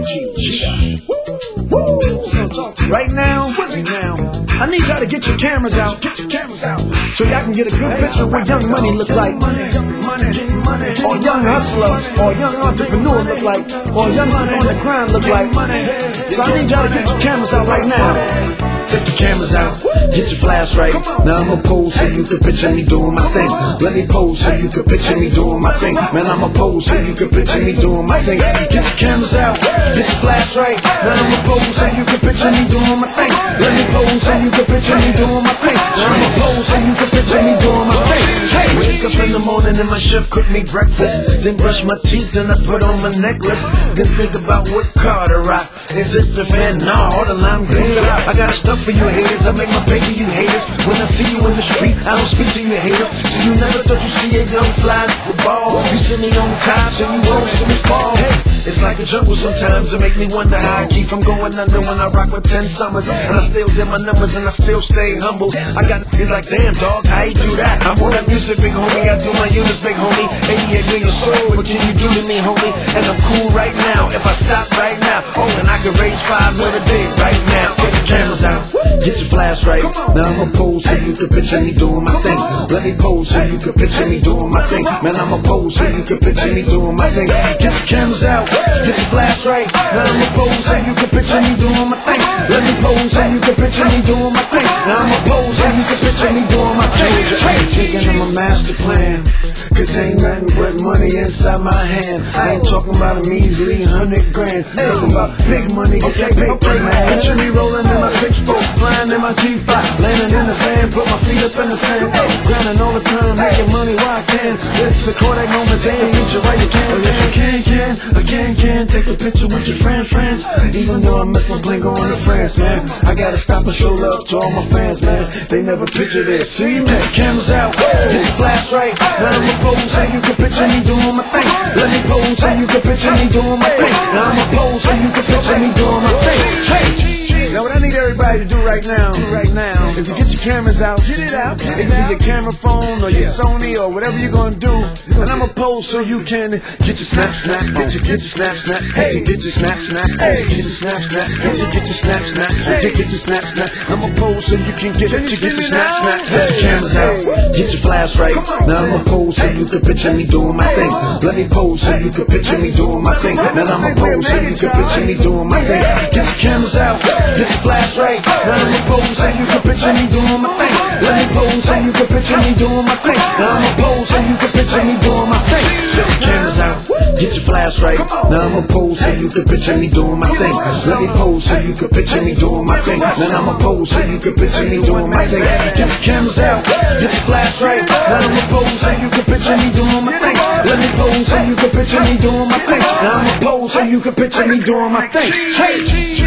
Right now, I need y'all to get your cameras out, so y'all can get a good picture of what Young Money look like, or Young Hustler, or Young Entrepreneur look like, or Young Money on the grind look like. So I need y'all to get your cameras out right now. Take your cameras out, get your flash right. Now I'ma pose so you can picture me doing my thing. Let me pose so you can picture me doing my thing. Man, I'ma pose so you can picture me doing my thing. Get your cameras out, get your flash right. Now I'ma pose so you can picture me doing my thing. Let me pose so you can picture me doing my thing. Now I'ma pose so you can picture me doing my thing. Wake up in the morning and my chef cook me breakfast. Then brush my teeth, then I put on my necklace. Then think about what car to rock. Is it the fan? Nah, or the lime green? I got a stuff for you haters, I make my baby you haters. When I see you in the street, I don't speak to you haters. So you never thought you see a young fly with the ball. You see me on top, so you won't see me fall. Hey, it's like a jungle sometimes, it make me wonder how I keep from going under when I rock with 10 summers. And I still get my numbers and I still stay humble. I got it's like, damn dog, how you do that? I'm on that music, big homie, I do my units, big homie. 88 million soul, what can you do to me, homie? And I'm cool right now, if I stop right now. Oh, and I can raise 5 with a day right now. Get the cameras out, get your flash right. Now I'ma pose so you can picture me doing my thing. Let me pose so you can picture me doing my thing. Man, I'ma pose so you can picture me doing my thing. Get your cameras out, get your flash right. Now I'ma pose so you can picture me doing my thing. Let me pose so you can picture me doing my thing. Now I'ma pose so you can picture me doing my thing. Taking on my master plan, cause ain't nothing but money inside my hand. I ain't talking about a measly 100 grand. Talking about big money, okay, man. Picture me rolling in my 6'4", flying in my G5, landing in the sand, put my feet up in the sand. Grinding all the time, making money while I can. This is a Kodak moment, take a picture right you can. Yes, you can, take a picture with your friends. Even though I missed my plane going to France, man. I gotta stop and show love to all my fans, man. They never picture this. See, man, cameras out, get your flash right. Now I'ma pose so you can picture me doing my thing. Let me pose so you can picture me doing my thing. Now I'ma pose so you can picture me doing my thing. Now what I need everybody to do right now is to get your cameras out. Get it out. It can be your camera phone or your Sony or whatever you're gonna do. And I'ma pose so you can get your snap, get your snap, hey, get your snap, hey, get your snap, get your snap, get your snap. I'ma pose so you can get your snap. Get your cameras out, get your flash right. Now I'ma pose so you can picture me doing my thing. Let me pose so you can picture me doing my thing. Now I'ma pose so you can picture me doing my thing. Get your cameras out, get your flash right. Now I'ma pose so you can picture me doing my thing. Let me pose so you can picture me doing my thing. Now I'ma pose so you can picture me doing my thing. Get the cameras out, get your flash right. Now I'ma pose so you can picture me doing my thing. Let me pose so you can picture me doing my thing. Now I'ma pose so you can picture me doing my thing. Get the cameras out, get your flash right. Now I'ma pose so you can picture me doing my thing. Let me pose so you can picture me doing my thing. Now I'ma pose so you can picture me doing my thing. Hey.